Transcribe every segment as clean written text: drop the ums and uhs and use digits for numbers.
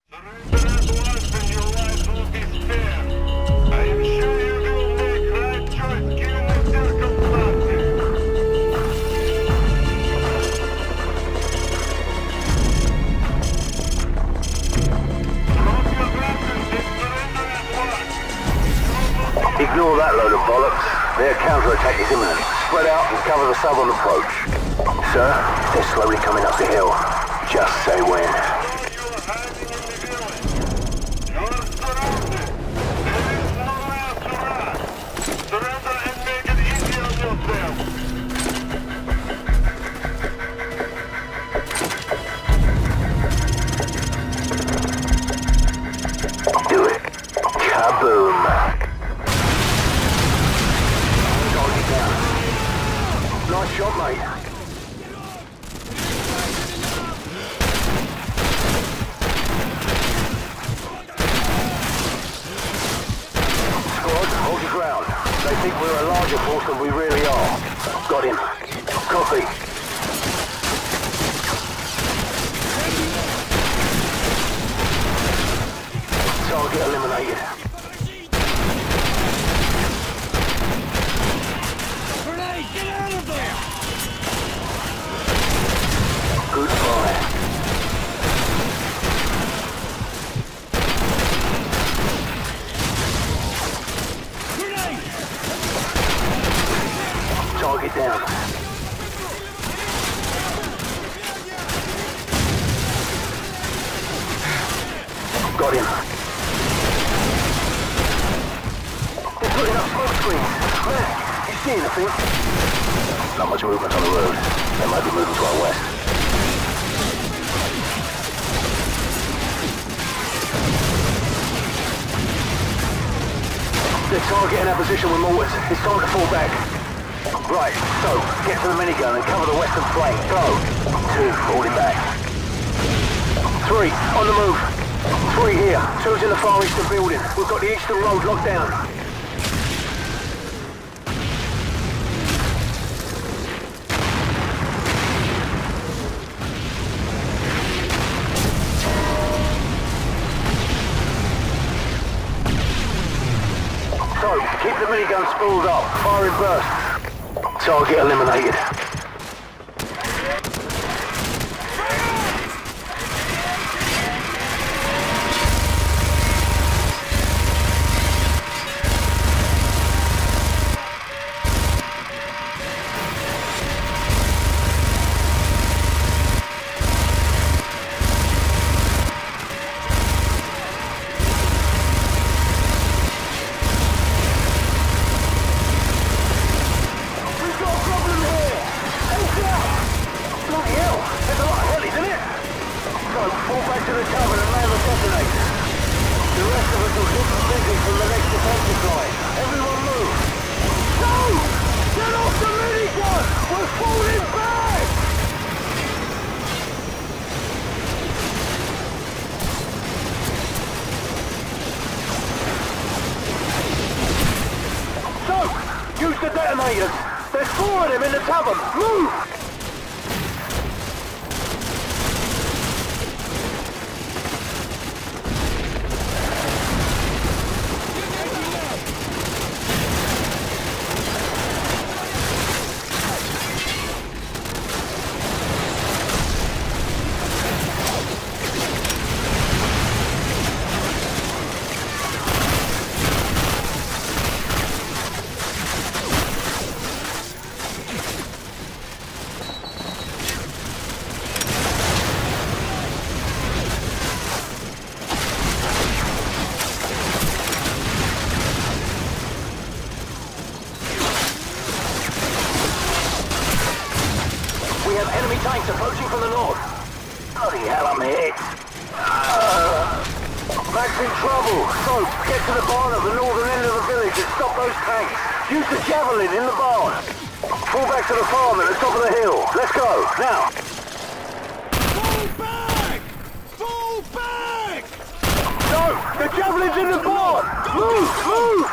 Ignore that load of bollocks. Their counterattack is imminent. Spread out and cover the southern approach. Sir, they're slowly coming up the hill. Just say when. Do it. Kaboom. Nice shot, mate. Squad, hold your ground. They think we're a larger force than we really are. Got him. Copy. Target eliminated. Good fire. Target down. Got him. They're putting up smoke screens. Man, you see anything? Not much movement on the road. They might be moving to our west. They're targeting our position with mortars. It's time to fall back. Right, so, get to the minigun and cover the western flank. Go. 2, falling back. 3, on the move. 3 here. 2's in the far eastern building. We've got the eastern road locked down. So, keep the minigun spooled up. Firing bursts. Target eliminated. Fall back to the cover and land the detonators. The rest of us will hit the building from the next defensive line. Everyone move! No! Get off the minigun! We're falling back! So, use the detonators! There's 4 of them in the tavern! Move! Enemy tanks approaching from the north. Bloody hell, I'm hit. Mac's in trouble. So, get to the barn at the northern end of the village and stop those tanks. Use the javelin in the barn. Fall back to the farm at the top of the hill. Let's go, now. Fall back! Fall back! No, the javelin's in the barn. Move, move!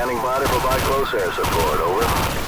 Standing by to provide close air support, over.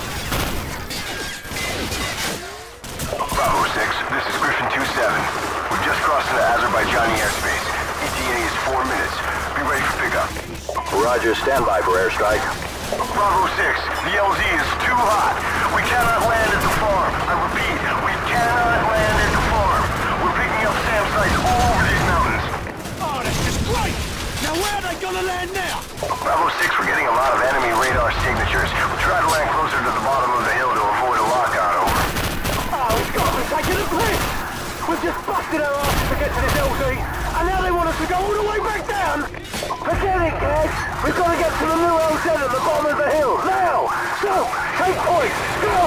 Bravo 6, this is Griffin 2-7. We've just crossed into Azerbaijani airspace. ETA is 4 minutes. Be ready for pickup. Roger, stand by for airstrike. Bravo 6, the LZ is too hot. We cannot land at the farm. I repeat, we cannot land at the farm. We're picking up SAM sites all over these mountains. Oh, that's just great! Now where are they gonna land now? Bravo 6, we're getting a lot of enemy radar signatures. We'll try to land closer to the bottom of the hill to avoid a lockout, over. Oh, it's got to be taking a piss! We've just busted our asses to get to this LZ, and now they want us to go all the way back down! Forget it, Gags! We've got to get to the new LZ at the bottom of the hill, now! So, take point, go!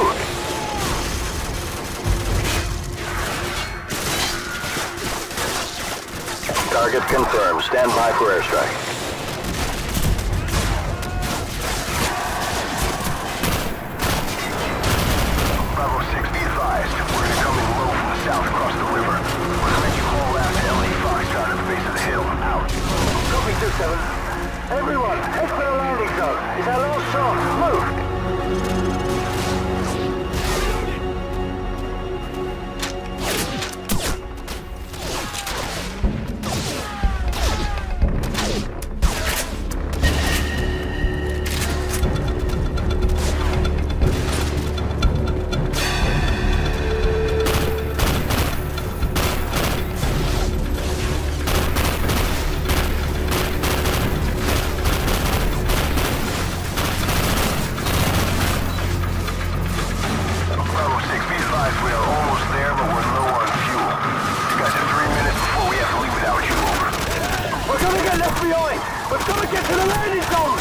Target confirmed. Stand by for airstrike. Bravo 6, be advised. We're going to come in low from the south across the river. We're going to make you haul out to LA Foxtrot at the base of the hill. Out. Copy 2-7. Everyone, head for the landing zone. It's our last chance. Move! We've got to get to the landing zone!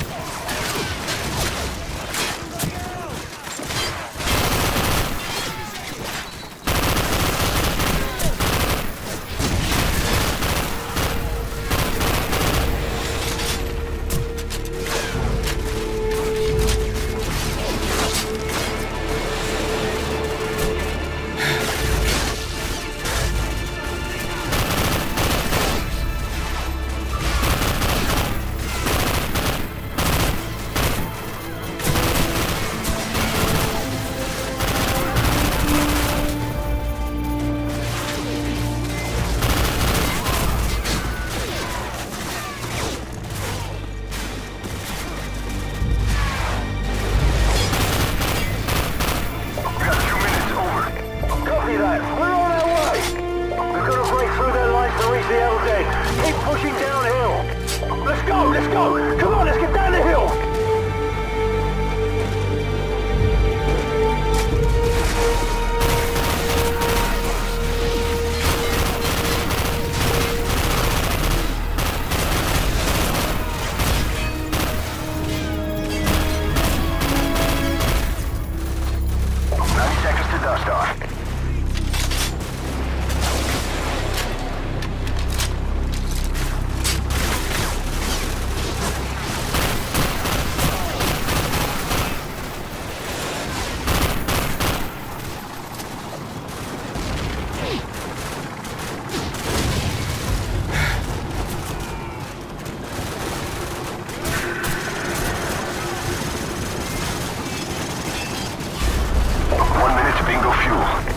Keep pushing downhill. Let's go, let's go. Come on, let's get down the hill. Bingo fuel.